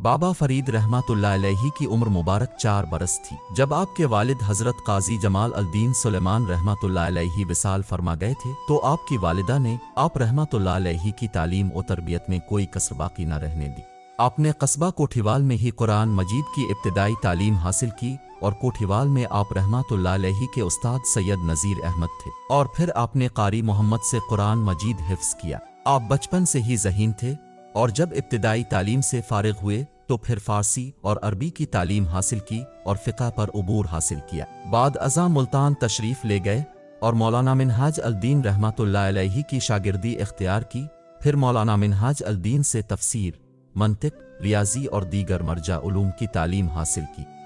बाबा फरीद रहमतुल्लाह अलैहि की उम्र मुबारक 4 बरस थी जब आपके वालिद हजरत काजी जमाल अल-दीन सुलेमान रहमतुल्लाह अलैहि विसाल फरमा गए थे, तो आपकी वालिदा ने आप रहमतुल्लाह अलैहि की तालीम और तरबियत में कोई कसर बाकी न रहने दी। आपने कस्बा कोठीवाल में ही कुरान मजीद की इब्तिदाई तालीम हासिल की और कोठीवाल में आप रहमतुल्लाह अलैहि के उस्ताद सैयद नज़ीर अहमद थे और फिर आपने कारी मोहम्मद से कुरान मजीद हिफ्ज़ किया। आप बचपन से ही ज़हीन थे और जब इब्तिदाई तालीम से फारिग हुए तो फिर फ़ारसी और अरबी की तालीम हासिल की और फ़िक़ह पर उबूर हासिल किया। बाद अज़ा मुल्तान तशरीफ़ ले गए और मौलाना मिनहाज अल-दीन रहमतुल्लाह अलैहि की शागिर्दी इख्तियार की। फिर मौलाना मिनहाज अल-दीन से तफसीर, मंतिक, रियाज़ी और दीगर मरजा उलूम की तालीम हासिल की।